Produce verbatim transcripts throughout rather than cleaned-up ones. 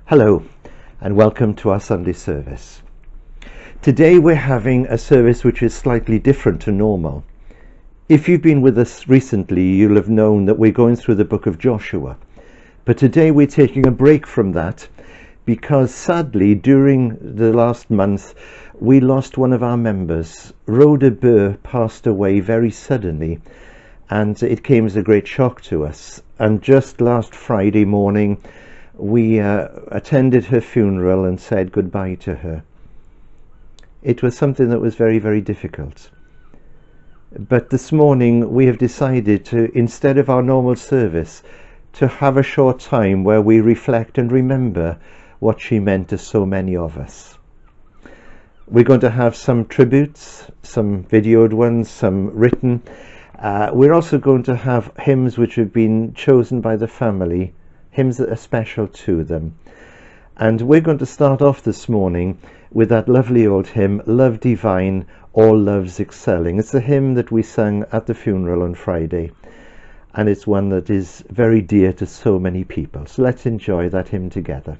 Hello and welcome to our Sunday service. Today we're having a service which is slightly different to normal. If you've been with us recently, you'll have known that we're going through the book of Joshua. But today we're taking a break from that because sadly during the last month we lost one of our members. Rhoda Burr passed away very suddenly and it came as a great shock to us. And just last Friday morning we uh, attended her funeral and said goodbye to her. It was something that was very, very difficult. But this morning we have decided to, instead of our normal service, to have a short time where we reflect and remember what she meant to so many of us. We're going to have some tributes, some videoed ones, some written. Uh, we're also going to have hymns which have been chosen by the family, hymns that are special to them. And we're going to start off this morning with that lovely old hymn, Love Divine, All Loves Excelling. It's a hymn that we sang at the funeral on Friday, and it's one that is very dear to so many people. So let's enjoy that hymn together.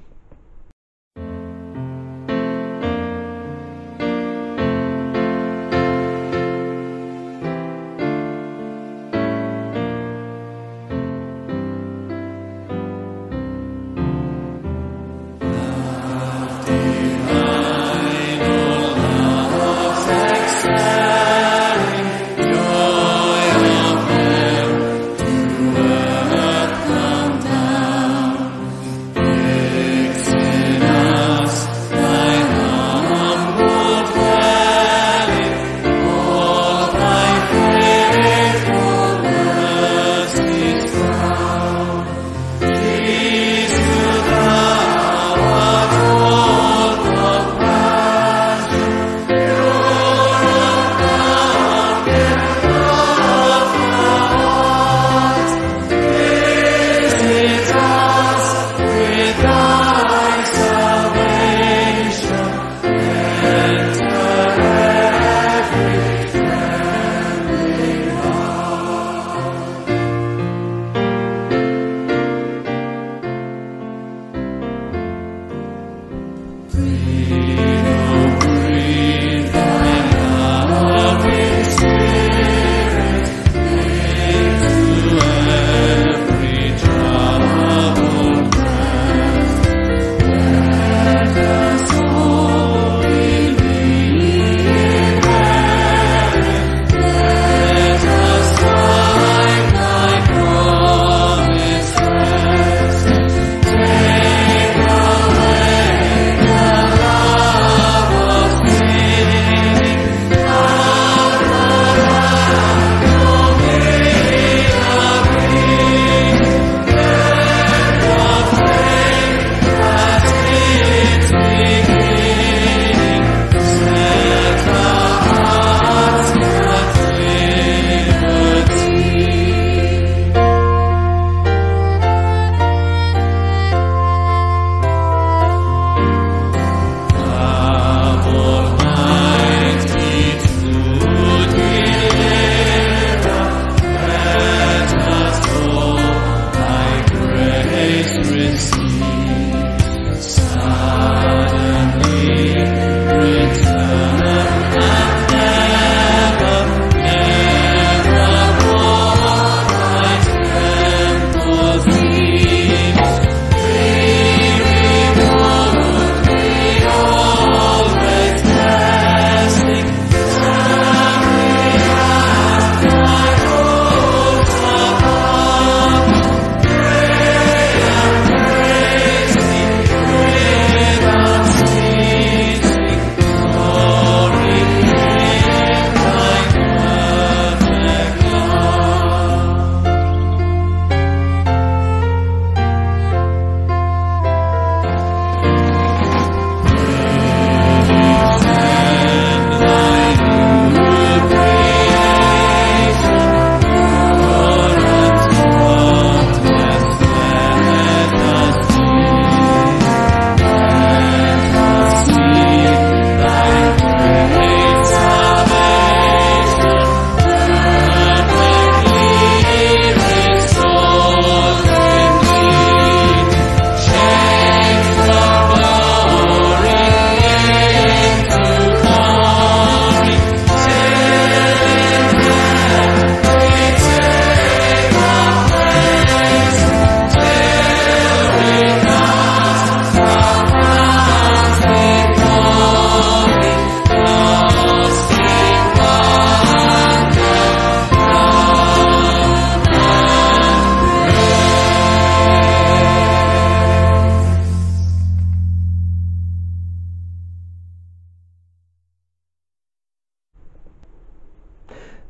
Joy of heaven to earth come down.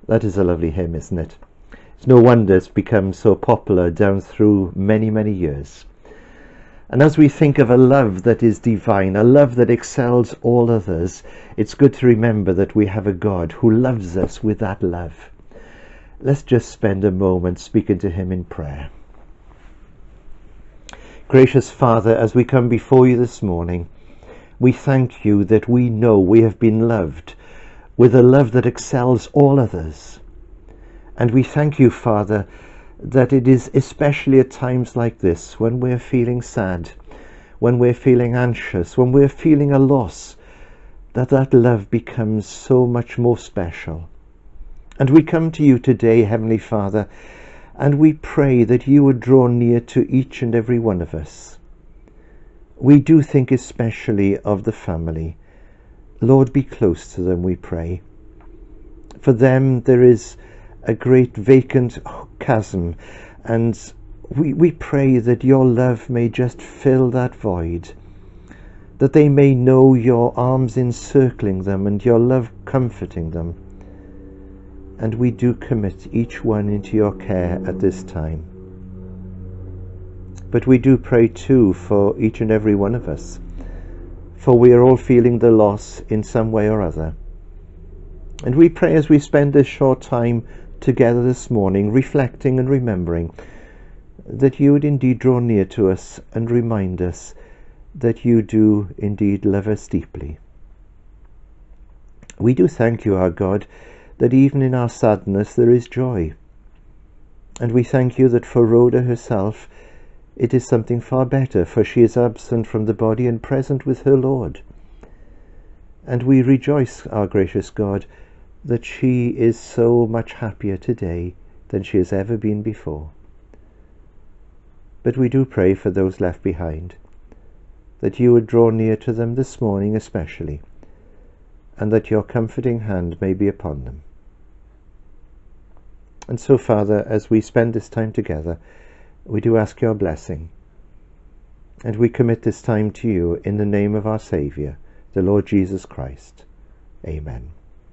That is a lovely hymn, isn't it? It's no wonder it's become so popular down through many, many years. And as we think of a love that is divine, a love that excels all others, it's good to remember that we have a God who loves us with that love. Let's just spend a moment speaking to him in prayer. Gracious Father, as we come before you this morning, we thank you that we know we have been loved with a love that excels all others. And we thank you, Father, that it is especially at times like this, when we're feeling sad, when we're feeling anxious, when we're feeling a loss, that that love becomes so much more special. And we come to you today, Heavenly Father, and we pray that you would draw near to each and every one of us. We do think especially of the family. Lord, be close to them, we pray. For them there is a great vacant chasm, and we, we pray that your love may just fill that void, that they may know your arms encircling them and your love comforting them. And we do commit each one into your care at this time. But we do pray too for each and every one of us, for we are all feeling the loss in some way or other. And we pray as we spend this short time together this morning, reflecting and remembering, that you would indeed draw near to us and remind us that you do indeed love us deeply. We do thank you, our God, that even in our sadness there is joy. And we thank you that for Rhoda herself it is something far better, for she is absent from the body and present with her Lord. And we rejoice, our gracious God, that she is so much happier today than she has ever been before. But we do pray for those left behind, that you would draw near to them this morning especially, and that your comforting hand may be upon them. And so, Father, as we spend this time together, we do ask your blessing, and we commit this time to you in the name of our Saviour, the Lord Jesus Christ. Amen.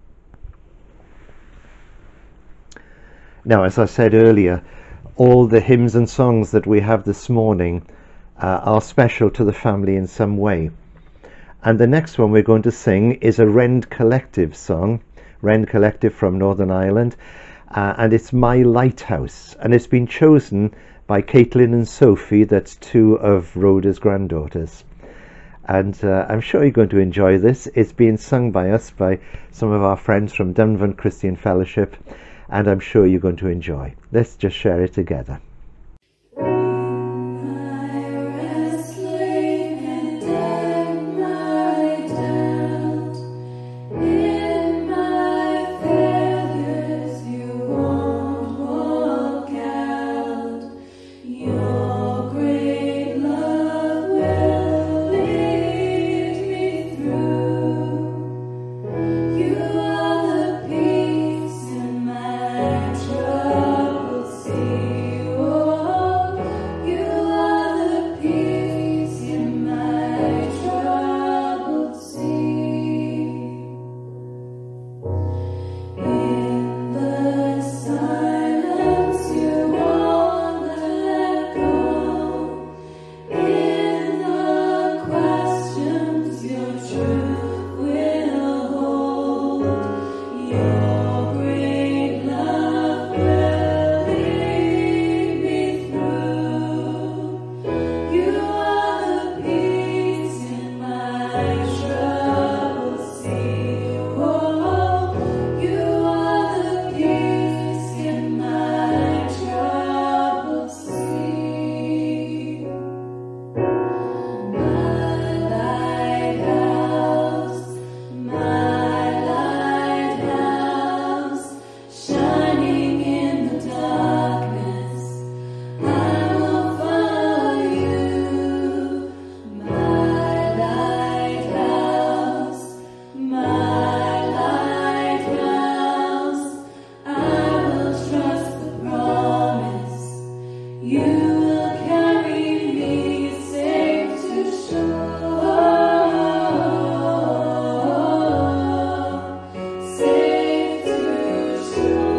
Now, as I said earlier, all the hymns and songs that we have this morning uh, are special to the family in some way. And the next one we're going to sing is a Rend Collective song, Rend Collective from Northern Ireland, uh, and it's My Lighthouse, and it's been chosen by Caitlin and Sophie, that's two of Rhoda's granddaughters. And uh, I'm sure you're going to enjoy this. It's being sung by us, by some of our friends from Dunvan Christian Fellowship, and I'm sure you're going to enjoy. Let's just share it together. Safe to shore.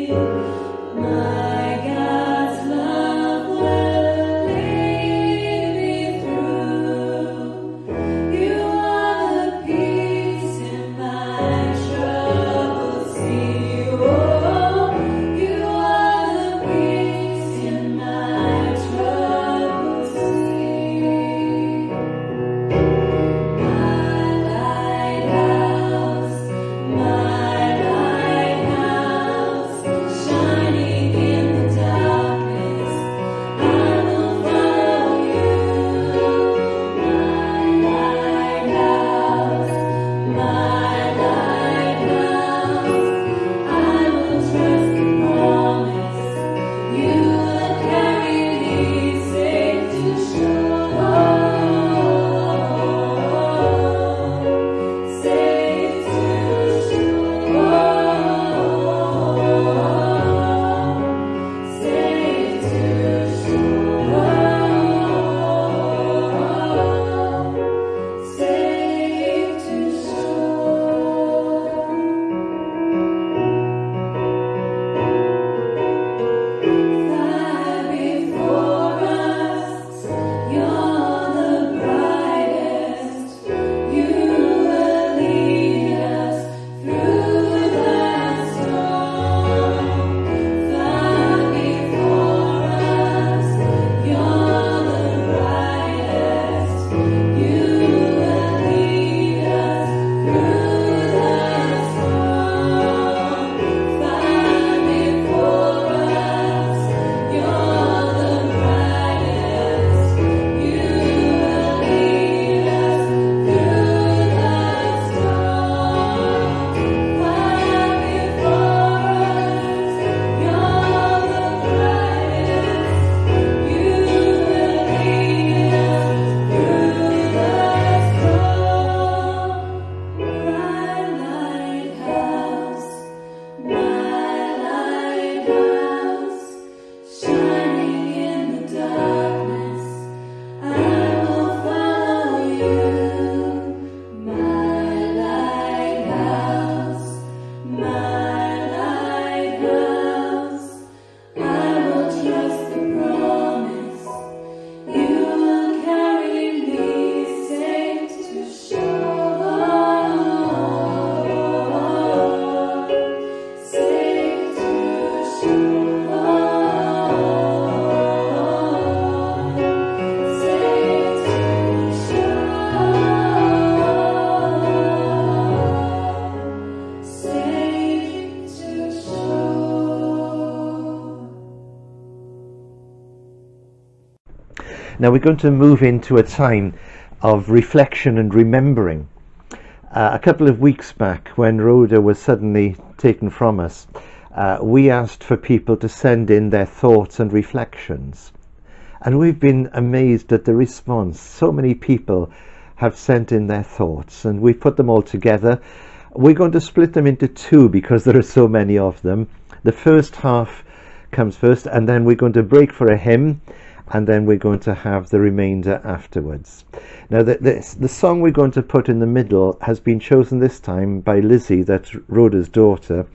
Now we're going to move into a time of reflection and remembering. Uh, a couple of weeks back, when Rhoda was suddenly taken from us, uh, we asked for people to send in their thoughts and reflections. And we've been amazed at the response. So many people have sent in their thoughts, and we've put them all together. We're going to split them into two because there are so many of them. The first half comes first, and then we're going to break for a hymn, and then we're going to have the remainder afterwards. Now the, the, the song we're going to put in the middle has been chosen this time by Lizzie, that's Rhoda's daughter,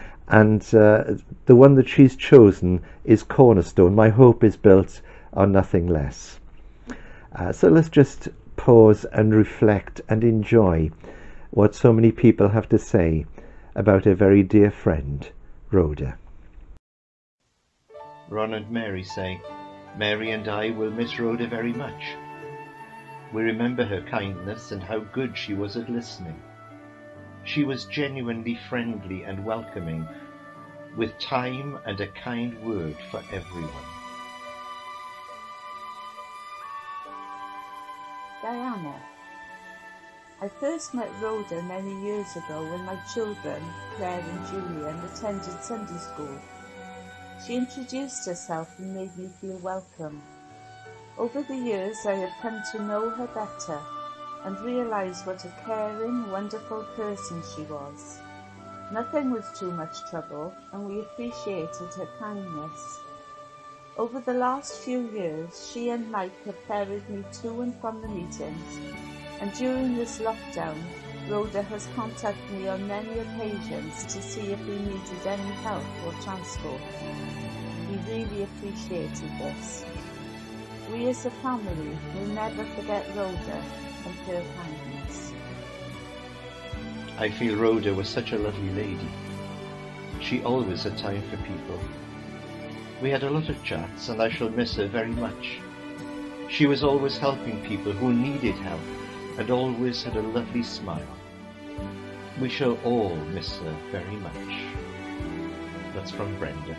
and uh, the one that she's chosen is Cornerstone. My hope is built on nothing less. Uh, so let's just pause and reflect and enjoy what so many people have to say about a very dear friend, Rhoda. Ron and Mary say, Mary and I will miss Rhoda very much. We remember her kindness and how good she was at listening. She was genuinely friendly and welcoming, with time and a kind word for everyone. Diana. I first met Rhoda many years ago when my children, Claire and Julian, attended Sunday school. She introduced herself and made me feel welcome. Over the years I have come to know her better and realise what a caring, wonderful person she was. Nothing was too much trouble, and we appreciated her kindness. Over the last few years, she and Mike have ferried me to and from the meetings, and during this lockdown, Rhoda has contacted me on many occasions to see if we needed any help or transport. We really appreciated this. We as a family will never forget Rhoda and her kindness. I feel Rhoda was such a lovely lady. She always had time for people. We had a lot of chats and I shall miss her very much. She was always helping people who needed help and always had a lovely smile. We shall all miss her very much. That's from Brenda.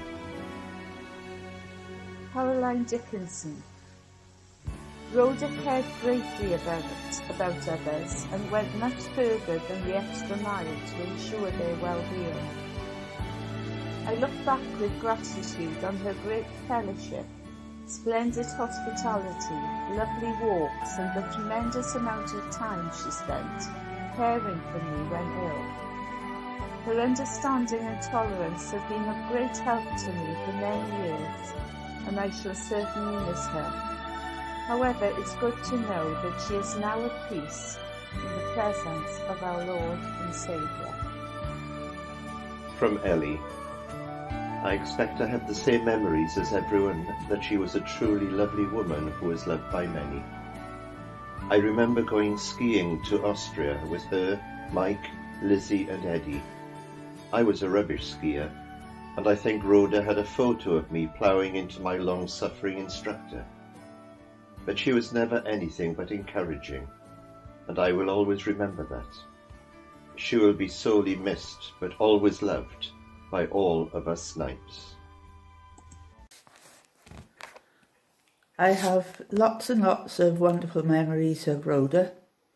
Caroline Dickinson. Rhoda cared greatly about, about others and went much further than the extra mile to ensure their well-being. I look back with gratitude on her great fellowship, splendid hospitality, lovely walks and the tremendous amount of time she spent caring for me when ill. Her understanding and tolerance have been of great help to me for many years, and I shall certainly miss her. However, it's good to know that she is now at peace in the presence of our Lord and Saviour. From Ellie. I expect I have the same memories as everyone, that she was a truly lovely woman who was loved by many. I remember going skiing to Austria with her, Mike, Lizzie and Eddie. I was a rubbish skier, and I think Rhoda had a photo of me ploughing into my long-suffering instructor. But she was never anything but encouraging, and I will always remember that. She will be sorely missed, but always loved by all of us Snipes. I have lots and lots of wonderful memories of Rhoda,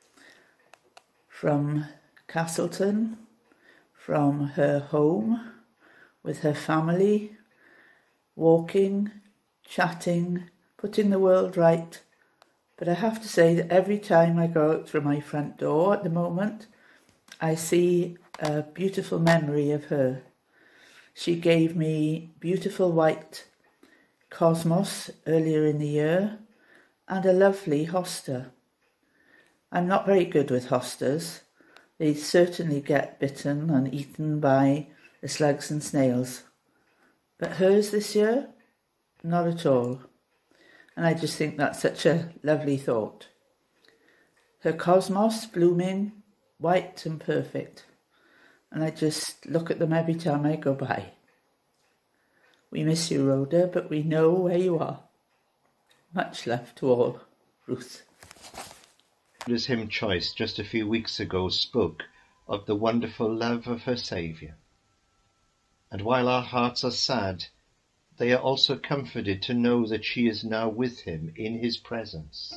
from Castleton, from her home, with her family, walking, chatting, putting the world right. But I have to say that every time I go out through my front door at the moment, I see a beautiful memory of her. She gave me beautiful white cosmos earlier in the year and a lovely hosta. I'm not very good with hostas. They certainly get bitten and eaten by the slugs and snails. But hers this year, not at all. And I just think that's such a lovely thought. Her cosmos blooming, white and perfect. And I just look at them every time I go by. We miss you, Rhoda, but we know where you are. Much love to all. Ruth. Rhoda's hymn choice just a few weeks ago spoke of the wonderful love of her Saviour. And while our hearts are sad, they are also comforted to know that she is now with him in his presence.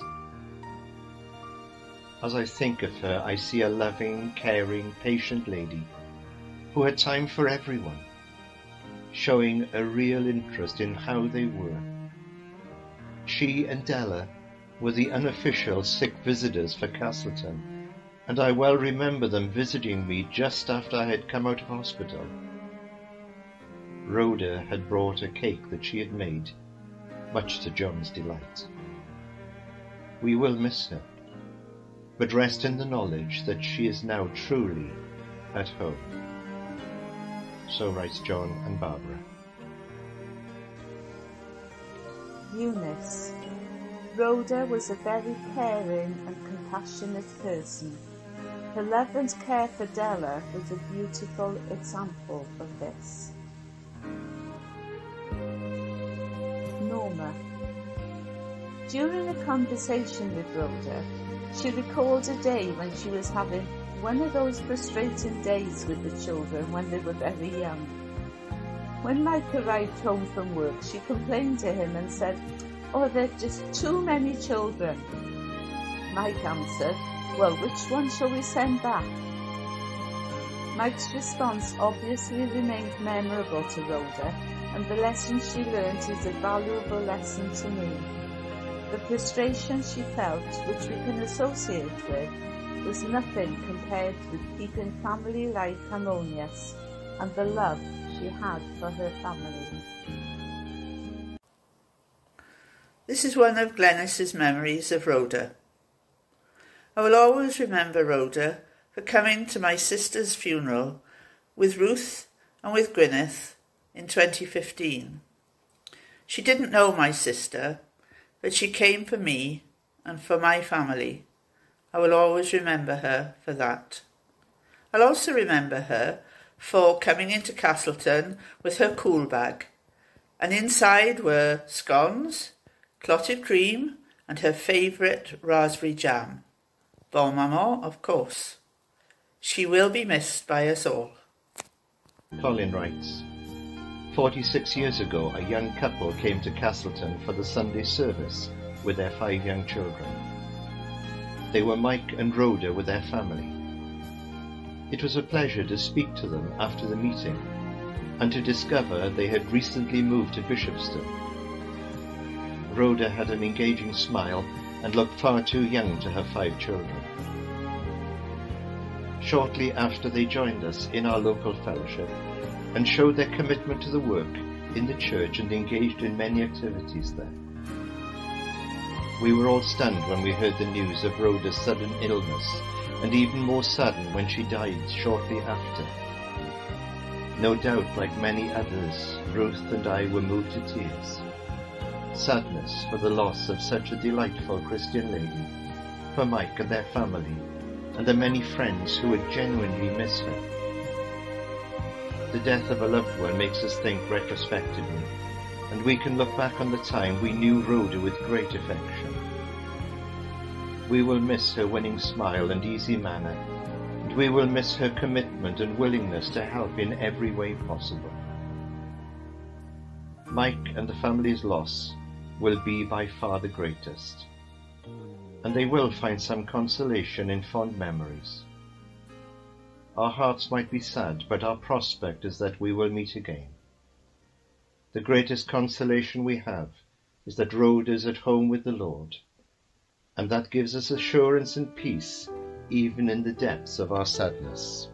As I think of her, I see a loving, caring, patient lady who had time for everyone, showing a real interest in how they were. She and Della were the unofficial sick visitors for Castleton, and I well remember them visiting me just after I had come out of hospital. Rhoda had brought a cake that she had made, much to John's delight. We will miss her, but rest in the knowledge that she is now truly at home. So writes John and Barbara. Eunice. Rhoda was a very caring and compassionate person. Her love and care for Della was a beautiful example of this. Norma. During a conversation with Rhoda, she recalled a day when she was having one of those frustrating days with the children when they were very young. When Mike arrived home from work, she complained to him and said, "Oh, there are just too many children." Mike answered, "Well, which one shall we send back?" Mike's response obviously remained memorable to Rhoda, and the lesson she learned is a valuable lesson to me. The frustration she felt, which we can associate with, was nothing compared with keeping family life harmonious and the love she had for her family. This is one of Glenys's memories of Rhoda. I will always remember Rhoda for coming to my sister's funeral with Ruth and with Gwyneth in twenty fifteen. She didn't know my sister, but she came for me and for my family. I will always remember her for that. I'll also remember her for coming into Castleton with her cool bag, and inside were scones, clotted cream, and her favourite raspberry jam. Bon maman, of course. She will be missed by us all. Colin writes, forty-six years ago, a young couple came to Castleton for the Sunday service with their five young children. They were Mike and Rhoda with their family. It was a pleasure to speak to them after the meeting and to discover they had recently moved to Bishopston. Rhoda had an engaging smile and looked far too young to have five children. Shortly after, they joined us in our local fellowship and showed their commitment to the work in the church and engaged in many activities there. We were all stunned when we heard the news of Rhoda's sudden illness, and even more sudden when she died shortly after. No doubt, like many others, Ruth and I were moved to tears. Sadness for the loss of such a delightful Christian lady, for Mike and their family, and the many friends who would genuinely miss her. The death of a loved one makes us think retrospectively, and we can look back on the time we knew Rhoda with great affection. We will miss her winning smile and easy manner, and we will miss her commitment and willingness to help in every way possible. Mike and the family's loss will be by far the greatest, and they will find some consolation in fond memories. Our hearts might be sad, but our prospect is that we will meet again. The greatest consolation we have is that Rhoda is at home with the Lord, and that gives us assurance and peace even in the depths of our sadness.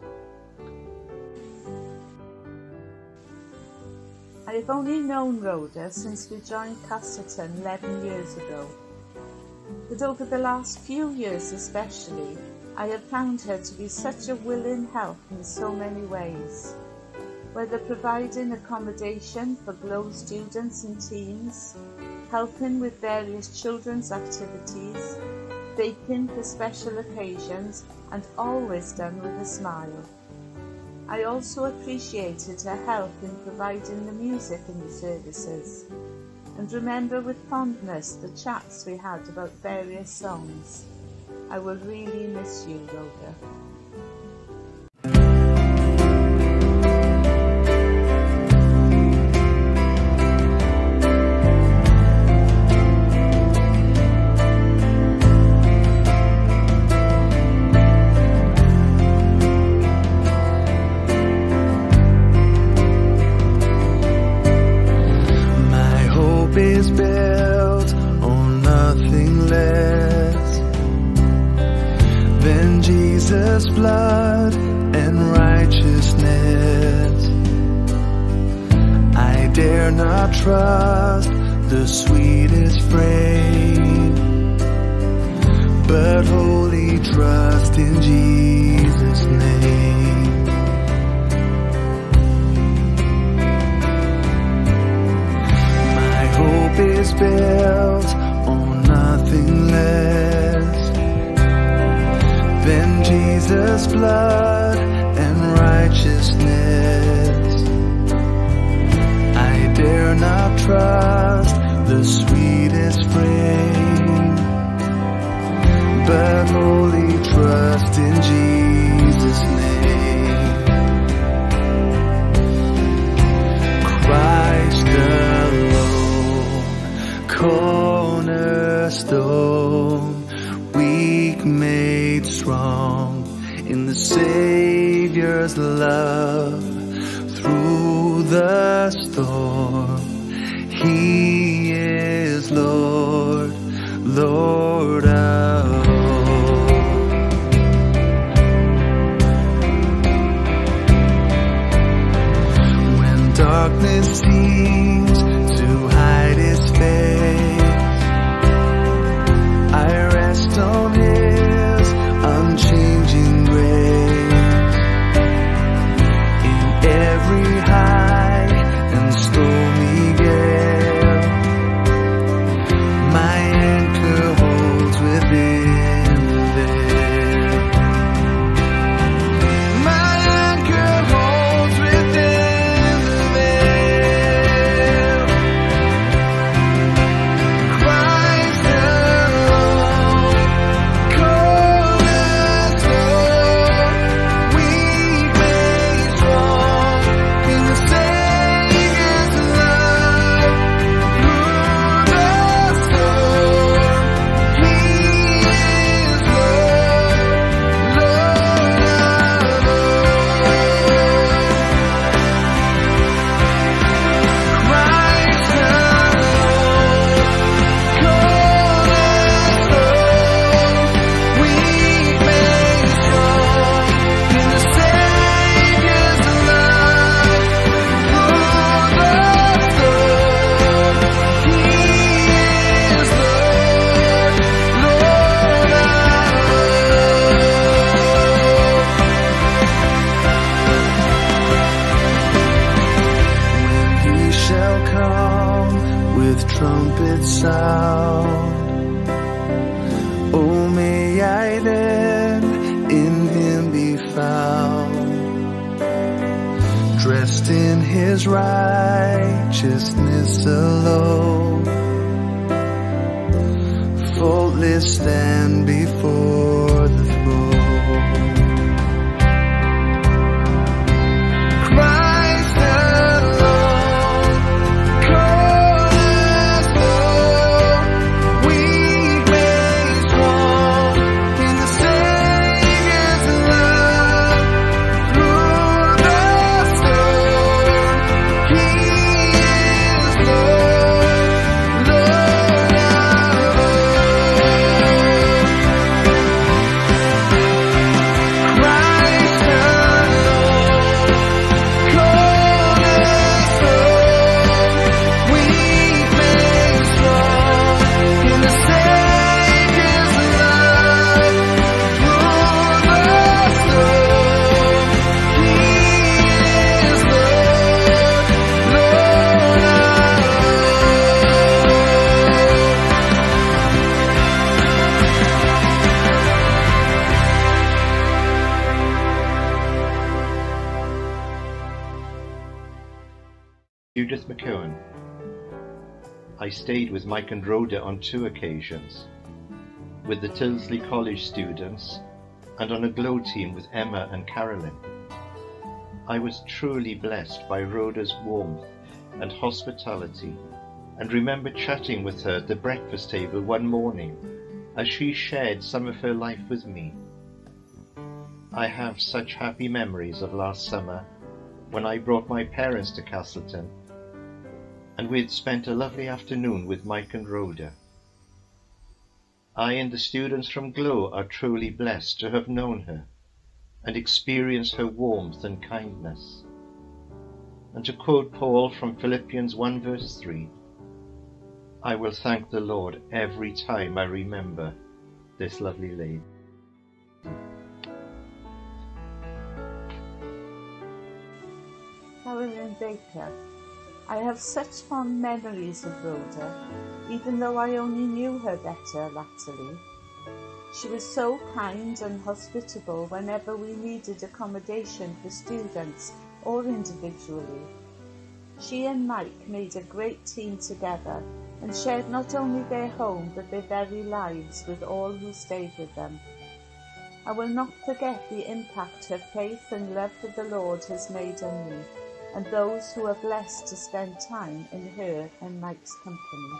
I have only known Rhoda since we joined Castleton eleven years ago, but over the last few years especially, I have found her to be such a willing help in so many ways, whether providing accommodation for Glow students and teens, helping with various children's activities, baking for special occasions, and always done with a smile. I also appreciated her help in providing the music in the services, and remember with fondness the chats we had about various songs. I will really miss you, Rhoda. Is built on nothing less than Jesus' blood and righteousness. I dare not trust the sweetest frame, but wholly trust in Jesus' name. Hope is built on nothing less than Jesus' blood and righteousness. I dare not trust the sweetest frame, but wholly trust in Jesus' name. Christ alone, cornerstone, weak made strong in the Savior's love. Through the storm, He is Lord, Lord of all. When darkness seems to hide His face, I rest on His unchanging grace. with trumpet sound. Oh, may I then in him be found, dressed in his righteousness alone, faultless stand before the throne. Christ alone, cornerstone, weak made strong in the Savior's love. Through the storm, He is Lord, Lord of Christ alone, cornerstone, weak made strong in the Savior's love. Through the storm, He is Lord, Lord of Judith McKeown. I stayed with Mike and Rhoda on two occasions, with the Tilsley College students and on a glow team with Emma and Carolyn. I was truly blessed by Rhoda's warmth and hospitality, and remember chatting with her at the breakfast table one morning as she shared some of her life with me. I have such happy memories of last summer when I brought my parents to Castleton, and we had spent a lovely afternoon with Mike and Rhoda. I and the students from Glow are truly blessed to have known her and experienced her warmth and kindness. And to quote Paul from Philippians one verse three, I will thank the Lord every time I remember this lovely lady. Carolyn Baker. I have such fond memories of Rhoda, even though I only knew her better latterly. She was so kind and hospitable whenever we needed accommodation for students or individually. She and Mike made a great team together and shared not only their home but their very lives with all who stayed with them. I will not forget the impact her faith and love for the Lord has made on me, and those who are blessed to spend time in her and Mike's company.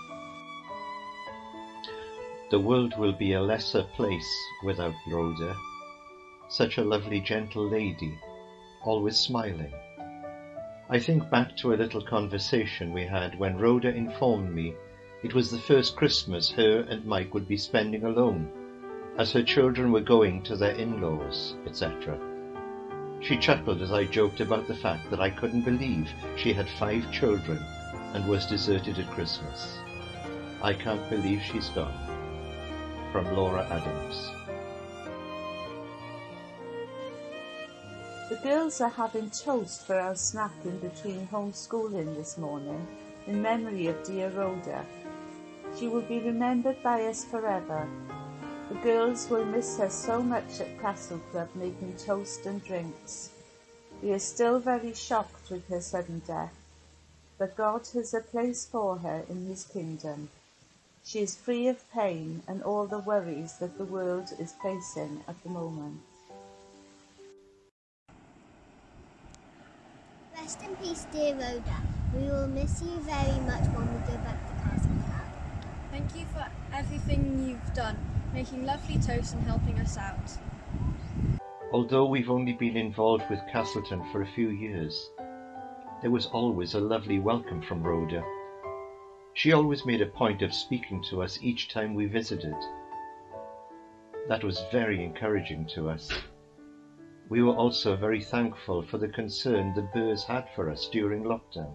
The world will be a lesser place without Rhoda, such a lovely gentle lady, always smiling. I think back to a little conversation we had when Rhoda informed me it was the first Christmas her and Mike would be spending alone, as her children were going to their in-laws, et cetera. She chuckled as I joked about the fact that I couldn't believe she had five children and was deserted at Christmas. I can't believe she's gone. From Laura Adams. The girls are having toast for our snack in between homeschooling this morning in memory of dear Rhoda. She will be remembered by us forever. The girls will miss her so much at Castle Club making toast and drinks. We are still very shocked with her sudden death, but God has a place for her in his kingdom. She is free of pain and all the worries that the world is facing at the moment. Rest in peace, dear Rhoda. We will miss you very much when we go back to Castle Club. Thank you for everything you've done, making lovely toast and helping us out. Although we've only been involved with Castleton for a few years, there was always a lovely welcome from Rhoda. She always made a point of speaking to us each time we visited. That was very encouraging to us. We were also very thankful for the concern the Burrs had for us during lockdown.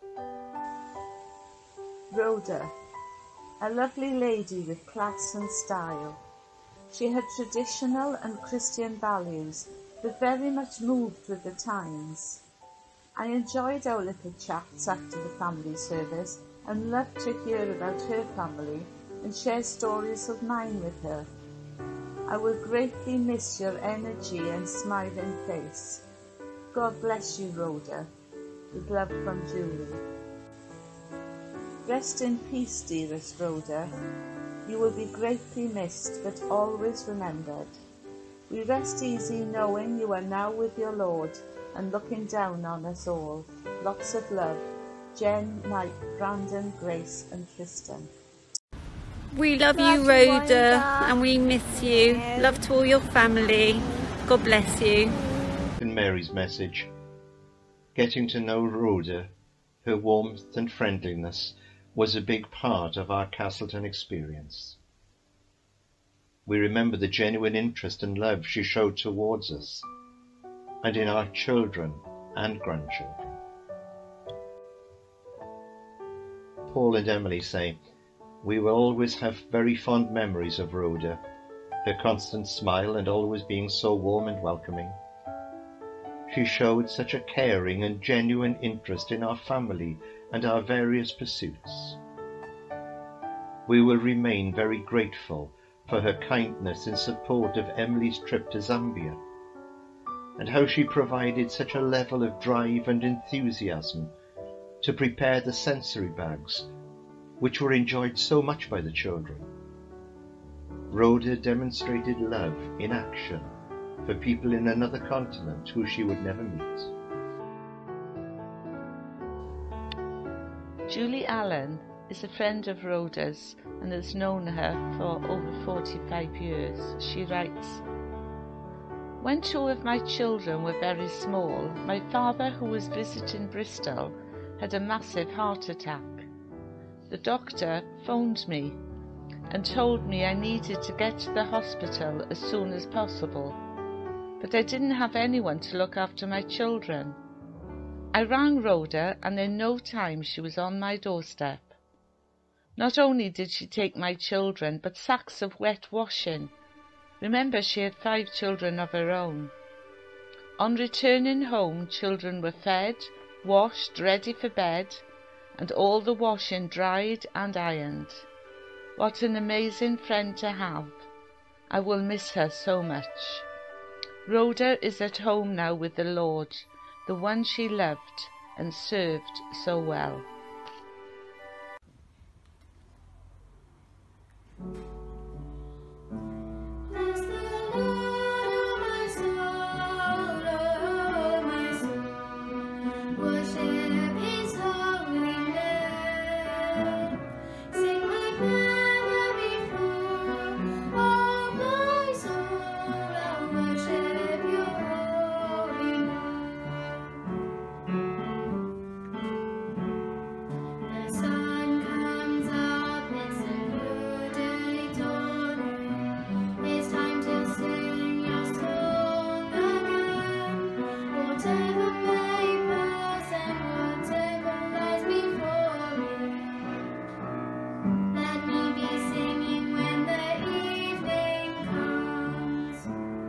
Rhoda, a lovely lady with class and style. She had traditional and Christian values, but very much moved with the times. I enjoyed our little chats after the family service and love to hear about her family and share stories of mine with her. I will greatly miss your energy and smiling face. God bless you, Rhoda. With love from Julie. Rest in peace, dearest Rhoda. You will be greatly missed, but always remembered. We rest easy knowing you are now with your Lord and looking down on us all. Lots of love. Jen, Mike, Brandon, Grace and Tristan. We love Love you, you, Rhoda, Rhoda. and we miss you. Love to all your family. God bless you. In Mary's message, getting to know Rhoda, her warmth and friendliness was a big part of our Castleton experience. We remember the genuine interest and love she showed towards us, and in our children and grandchildren. Paul and Emily say, we will always have very fond memories of Rhoda, her constant smile and always being so warm and welcoming. She showed such a caring and genuine interest in our family and our various pursuits. We will remain very grateful for her kindness in support of Emily's trip to Zambia, and how she provided such a level of drive and enthusiasm to prepare the sensory bags, which were enjoyed so much by the children. Rhoda demonstrated love in action for people in another continent who she would never meet. Julie Allen is a friend of Rhoda's and has known her for over forty-five years. She writes, when two of my children were very small, my father, who was visiting Bristol, had a massive heart attack. The doctor phoned me and told me I needed to get to the hospital as soon as possible, but I didn't have anyone to look after my children. I rang Rhoda and in no time she was on my doorstep. Not only did she take my children, but sacks of wet washing. Remember, she had five children of her own. On returning home, children were fed, washed, ready for bed, and all the washing dried and ironed. What an amazing friend to have. I will miss her so much. Rhoda is at home now with the Lord, the one she loved and served so well. Bless the Lord, oh my soul, oh my soul. Worship His holy name. Sing like never before. Oh my soul, I'll worship Your holy name. The sun comes up, it's a new day dawning. It's time to sing your song again. Whatever may pass and whatever lies before me, let me be singing when the evening comes.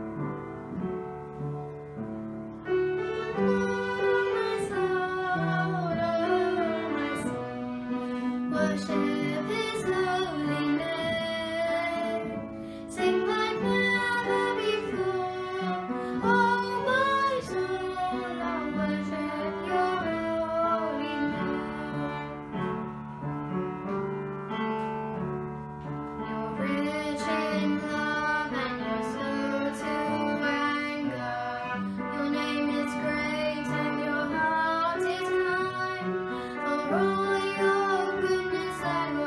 Oh my soul, oh my soul, worship His holy name. Sing like never before. Oh my soul, I'll worship Your holy name. You're rich in love and You're slow to anger. Your name is great and Your heart is kind. For all Your goodness I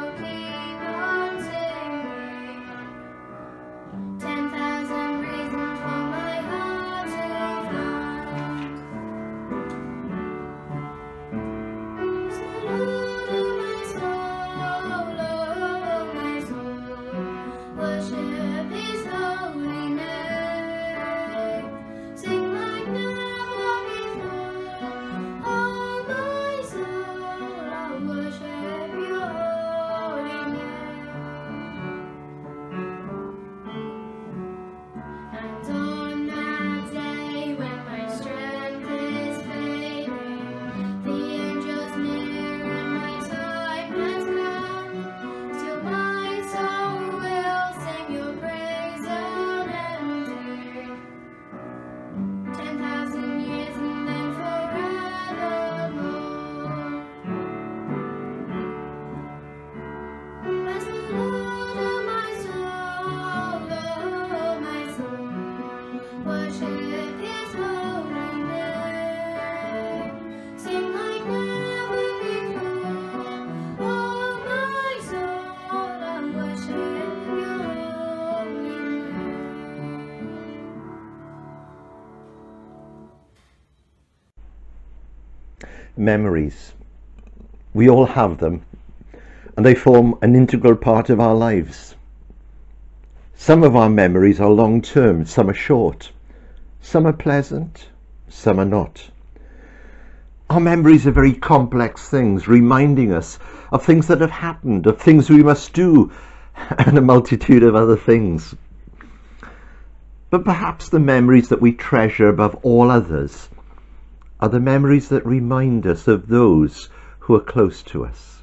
memories. We all have them, and they form an integral part of our lives. Some of our memories are long-term, some are short. Some are pleasant, some are not. Our memories are very complex things, reminding us of things that have happened, of things we must do, and a multitude of other things. But perhaps the memories that we treasure above all others are the memories that remind us of those who are close to us.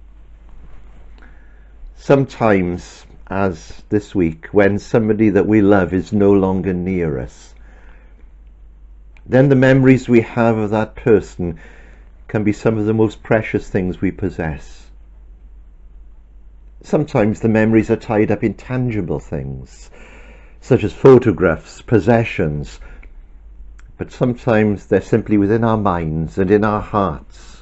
Sometimes, as this week, when somebody that we love is no longer near us, then the memories we have of that person can be some of the most precious things we possess. Sometimes the memories are tied up in tangible things, such as photographs, possessions, but sometimes they're simply within our minds and in our hearts.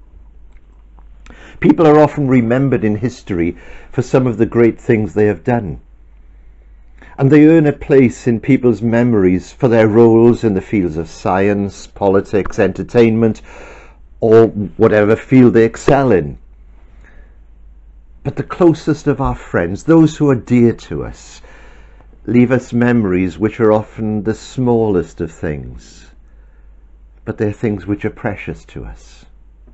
People are often remembered in history for some of the great things they have done, and they earn a place in people's memories for their roles in the fields of science, politics, entertainment, or whatever field they excel in. But the closest of our friends, those who are dear to us, leave us memories which are often the smallest of things, but they're things which are precious to us.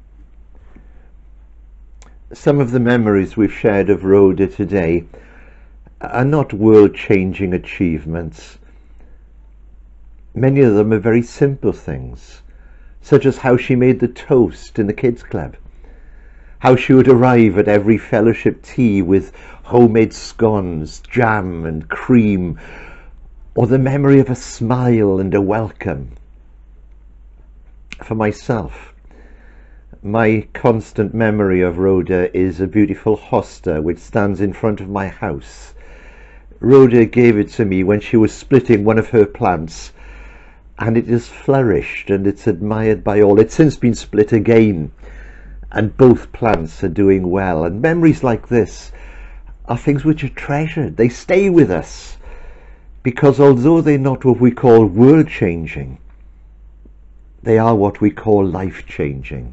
Some of the memories we've shared of Rhoda today are not world-changing achievements. Many of them are very simple things, such as how she made the toast in the kids' club, how she would arrive at every fellowship tea with homemade scones, jam and cream, or the memory of a smile and a welcome. For myself, my constant memory of Rhoda is a beautiful hosta which stands in front of my house. Rhoda gave it to me when she was splitting one of her plants, and it has flourished and it's admired by all. It's since been split again, and both plants are doing well. And memories like this are things which are treasured. They stay with us, because although they're not what we call world-changing, they are what we call life-changing.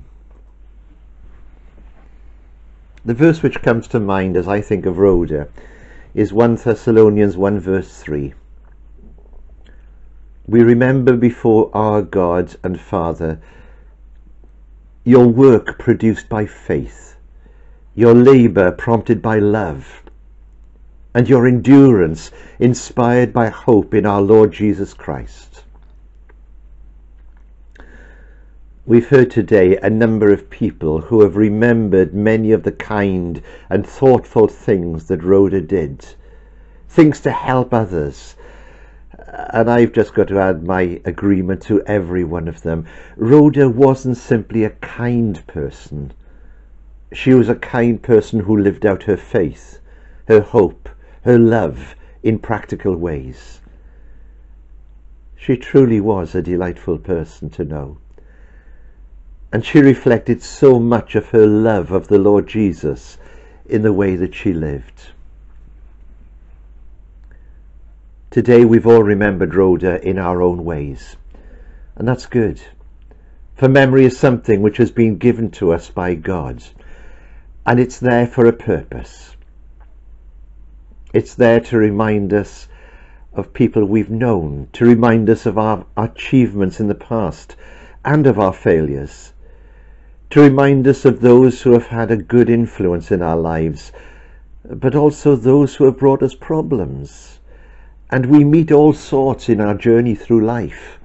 The verse which comes to mind as I think of Rhoda is First Thessalonians one verse three. We remember before our God and Father your work produced by faith, your labour prompted by love, and your endurance inspired by hope in our Lord Jesus Christ. We've heard today a number of people who have remembered many of the kind and thoughtful things that Rhoda did, things to help others, and I've just got to add my agreement to every one of them. Rhoda wasn't simply a kind person. She was a kind person who lived out her faith, her hope, her love in practical ways. She truly was a delightful person to know. And she reflected so much of her love of the Lord Jesus in the way that she lived. Today we've all remembered Rhoda in our own ways, and that's good. For memory is something which has been given to us by God, and it's there for a purpose. It's there to remind us of people we've known, to remind us of our achievements in the past and of our failures, to remind us of those who have had a good influence in our lives, but also those who have brought us problems. And we meet all sorts in our journey through life.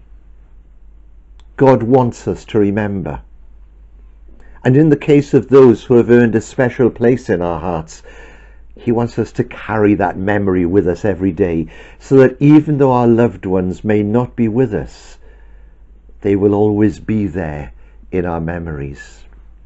God wants us to remember. And in the case of those who have earned a special place in our hearts, he wants us to carry that memory with us every day, so that even though our loved ones may not be with us, they will always be there in our memories.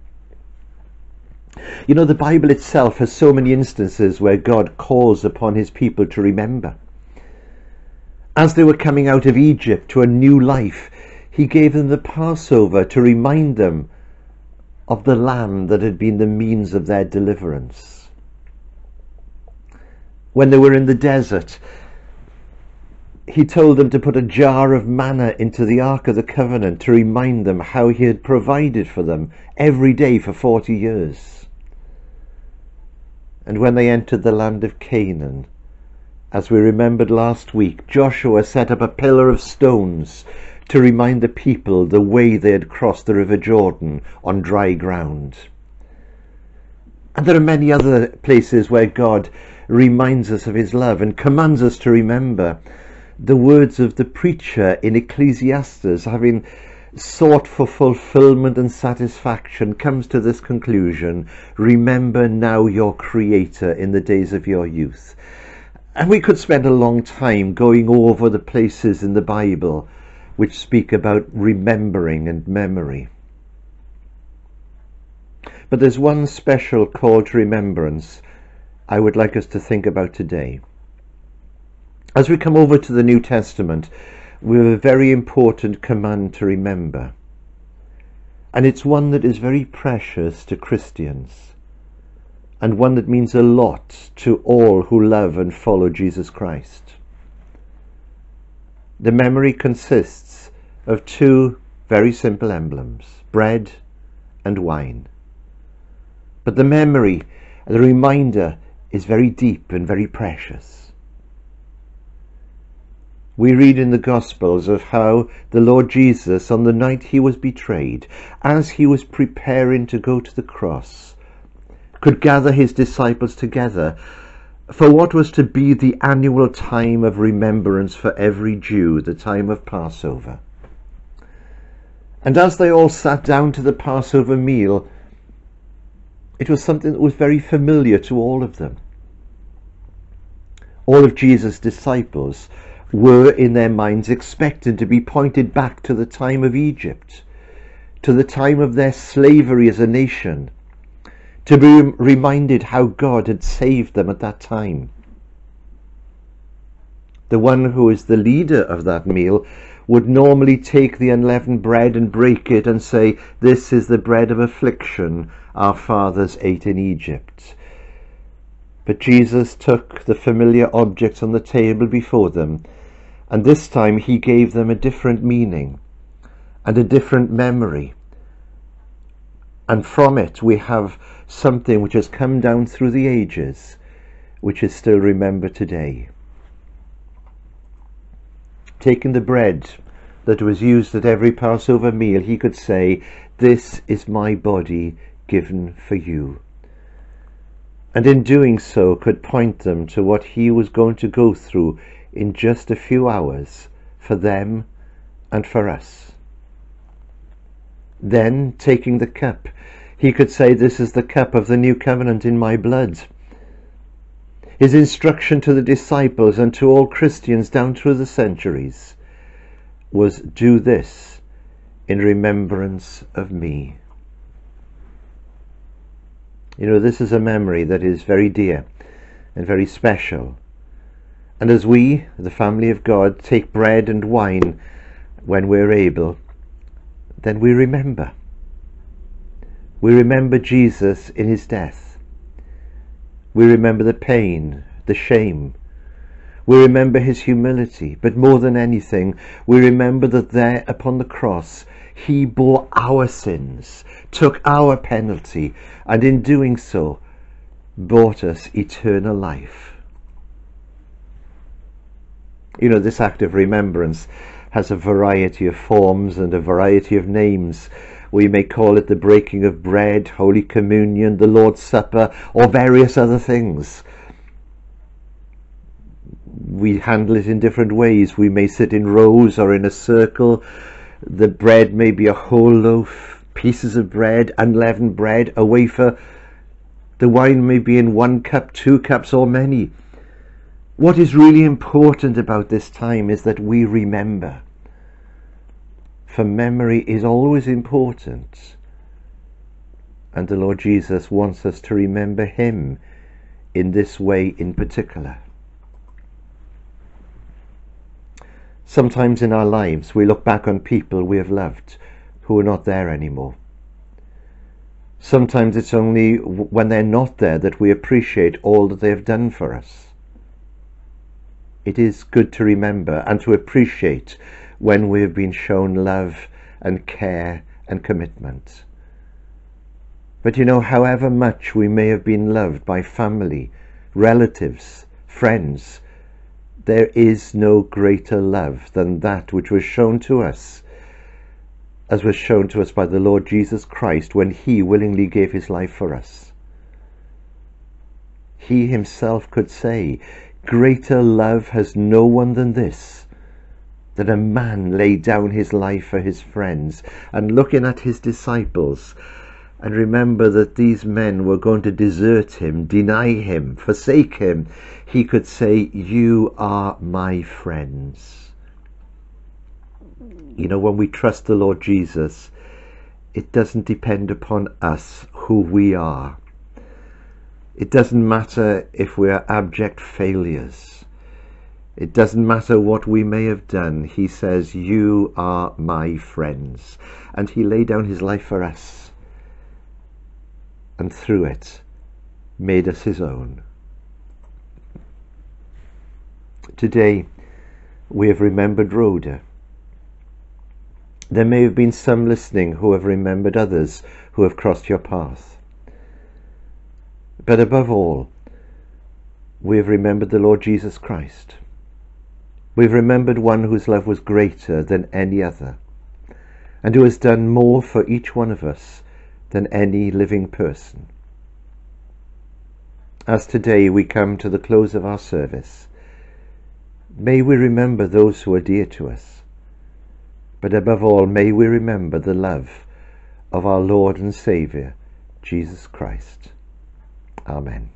You know, the Bible itself has so many instances where God calls upon his people to remember. As they were coming out of Egypt to a new life, he gave them the Passover to remind them of the lamb that had been the means of their deliverance. When they were in the desert, he told them to put a jar of manna into the Ark of the Covenant to remind them how he had provided for them every day for forty years. And when they entered the land of Canaan, as we remembered last week, Joshua set up a pillar of stones to remind the people the way they had crossed the River Jordan on dry ground. And there are many other places where God reminds us of his love and commands us to remember. The words of the preacher in Ecclesiastes, having sought for fulfillment and satisfaction, comes to this conclusion: remember now your Creator in the days of your youth. And we could spend a long time going over the places in the Bible which speak about remembering and memory. But there's one special call to remembrance I would like us to think about today. As we come over to the New Testament, we have a very important command to remember. And it's one that is very precious to Christians, and one that means a lot to all who love and follow Jesus Christ. The memory consists of two very simple emblems: bread and wine. But the memory, the reminder, is very deep and very precious. We read in the Gospels of how the Lord Jesus, on the night he was betrayed, as he was preparing to go to the cross, could gather his disciples together for what was to be the annual time of remembrance for every Jew, the time of Passover. And as they all sat down to the Passover meal, it was something that was very familiar to all of them. All of Jesus' disciples were in their minds expected to be pointed back to the time of Egypt, to the time of their slavery as a nation, to be reminded how God had saved them at that time. The one who is the leader of that meal would normally take the unleavened bread and break it and say, "This is the bread of affliction our fathers ate in Egypt." But Jesus took the familiar objects on the table before them, and this time he gave them a different meaning and a different memory. And from it we have something which has come down through the ages, which is still remembered today. Taking the bread that was used at every Passover meal, he could say, "This is my body given for you." And in doing so could point them to what he was going to go through in just a few hours for them and for us. Then, taking the cup, he could say, "This is the cup of the new covenant in my blood." His instruction to the disciples and to all Christians down through the centuries was, "Do this in remembrance of me." You know, this is a memory that is very dear and very special. And as we, the family of God, take bread and wine when we're able, then we remember. We remember Jesus in his death. We remember the pain, the shame. We remember his humility. But more than anything, we remember that there upon the cross, he bore our sins, took our penalty, and in doing so, bought us eternal life. You know, this act of remembrance has a variety of forms and a variety of names. We may call it the breaking of bread, Holy Communion, the Lord's Supper, or various other things. We handle it in different ways. We may sit in rows or in a circle. The bread may be a whole loaf, pieces of bread, unleavened bread, a wafer. The wine may be in one cup, two cups, or many. What is really important about this time is that we remember. For memory is always important. And the Lord Jesus wants us to remember him in this way in particular. Sometimes in our lives we look back on people we have loved who are not there anymore. Sometimes it's only when they're not there that we appreciate all that they have done for us. it is good to remember and to appreciate when we have been shown love and care and commitment. But you know, however much we may have been loved by family, relatives, friends, there is no greater love than that which was shown to us, as was shown to us by the Lord Jesus Christ when he willingly gave his life for us. He himself could say, "Greater love has no one than this, that a man lay down his life for his friends." And looking at his disciples, and remember that these men were going to desert him, deny him, forsake him, he could say, "You are my friends." You know, when we trust the Lord Jesus, it doesn't depend upon us who we are. It doesn't matter if we are abject failures. It doesn't matter what we may have done. He says, "You are my friends." And he laid down his life for us, and through it made us his own. Today we have remembered Rhoda. There may have been some listening who have remembered others who have crossed your path. But above all, we have remembered the Lord Jesus Christ. We've remembered one whose love was greater than any other, and who has done more for each one of us than any living person. As today we come to the close of our service, may we remember those who are dear to us, but above all, may we remember the love of our Lord and Saviour, Jesus Christ. Amen.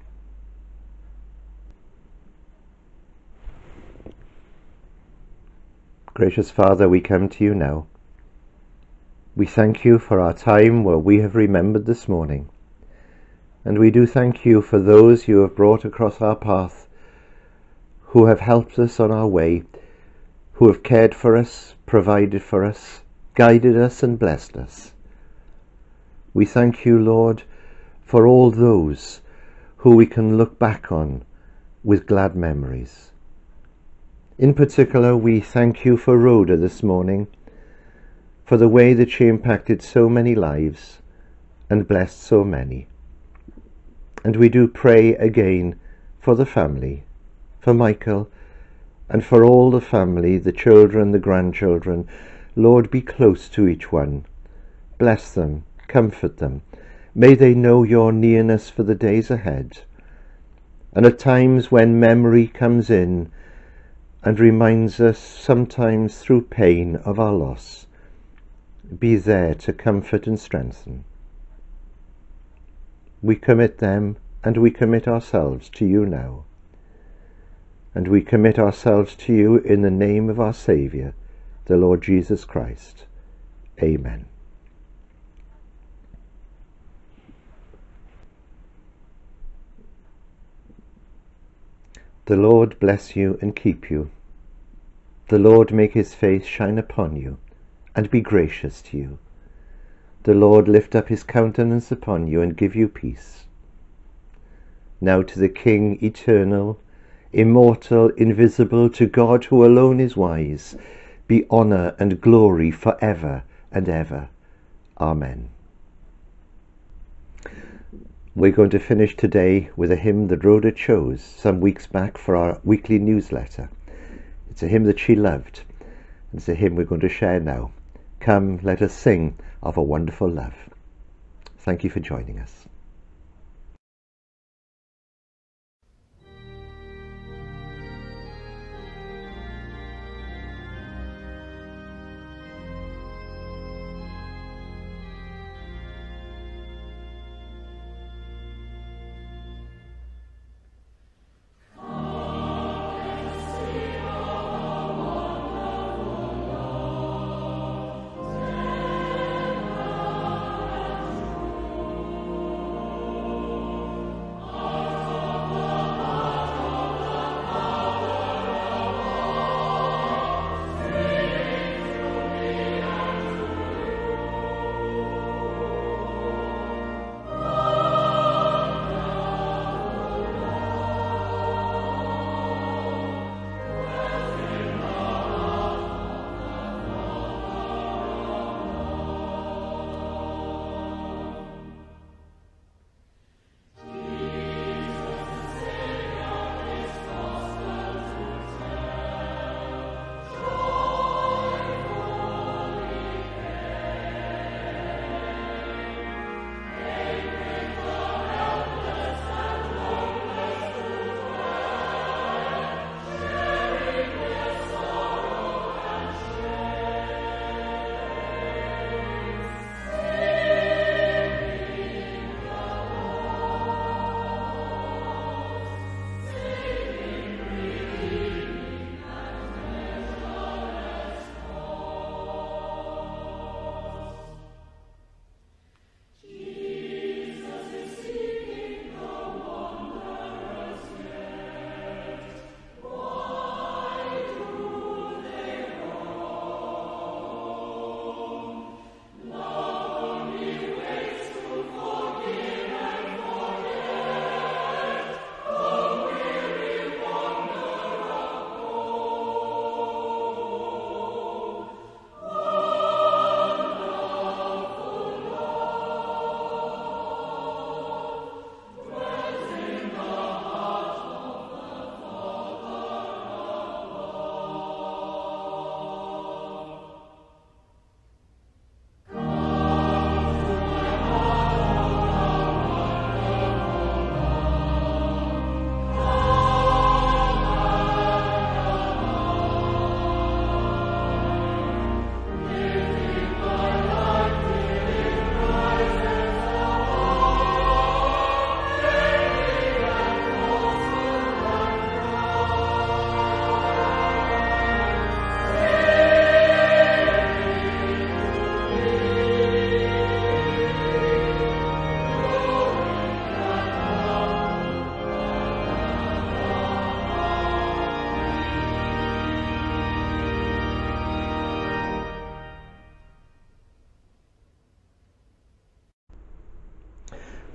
Gracious Father, we come to you now. We thank you for our time where we have remembered this morning, and we do thank you for those you have brought across our path, who have helped us on our way, who have cared for us, provided for us, guided us and blessed us. We thank you, Lord, for all those who we can look back on with glad memories. In particular, we thank you for Rhoda this morning, for the way that she impacted so many lives and blessed so many. And we do pray again for the family, for Michael, and for all the family, the children, the grandchildren. Lord, be close to each one. Bless them, comfort them. May they know your nearness for the days ahead. And at times when memory comes in and reminds us, sometimes through pain, of our loss, be there to comfort and strengthen. We commit them and we commit ourselves to you now. And we commit ourselves to you in the name of our Saviour, the Lord Jesus Christ. Amen. The Lord bless you and keep you. The Lord make his face shine upon you and be gracious to you. The Lord lift up his countenance upon you and give you peace. Now to the King eternal, immortal, invisible, to God who alone is wise, be honour and glory for ever and ever. Amen. We're going to finish today with a hymn that Rhoda chose some weeks back for our weekly newsletter. It's a hymn that she loved, and it's a hymn we're going to share now. Come, let us sing of a wonderful love. Thank you for joining us. Thank you.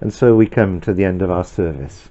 And so we come to the end of our service.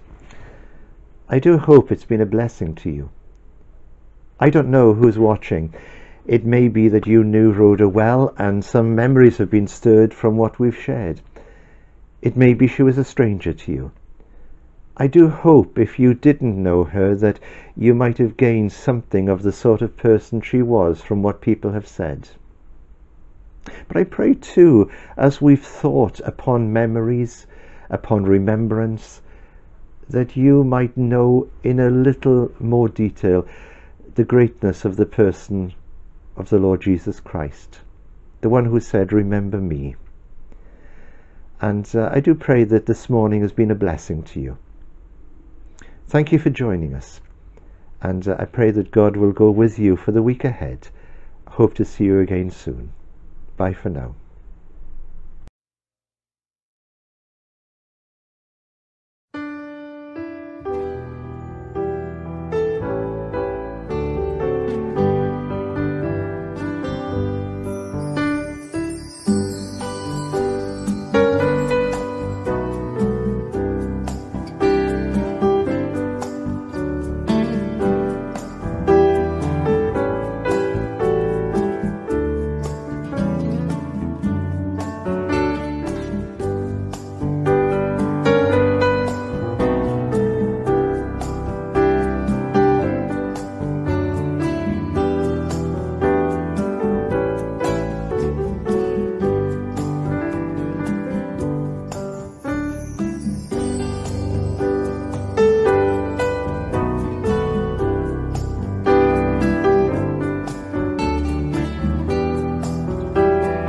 I do hope it's been a blessing to you. I don't know who's watching. It may be that you knew Rhoda well and some memories have been stirred from what we've shared. It may be she was a stranger to you. I do hope if you didn't know her that you might have gained something of the sort of person she was from what people have said. But I pray too, as we've thought upon memories, upon remembrance, that you might know in a little more detail the greatness of the person of the Lord Jesus Christ, the one who said, "Remember me." And uh, I do pray that this morning has been a blessing to you. Thank you for joining us, and uh, I pray that God will go with you for the week ahead. I hope to see you again soon. Bye for now.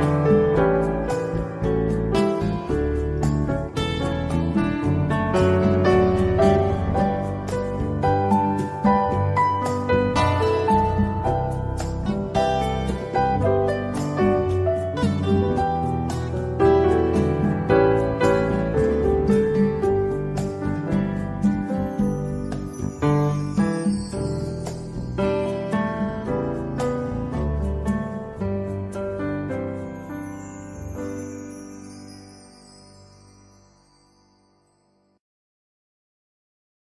Thank you.